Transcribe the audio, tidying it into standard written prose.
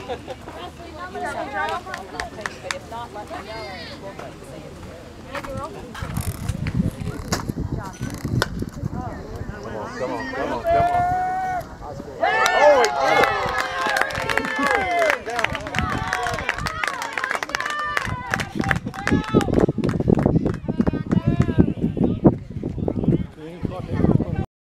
But if not, let me know and we'll go see it. Come on, come on, come on. Oh, it did it!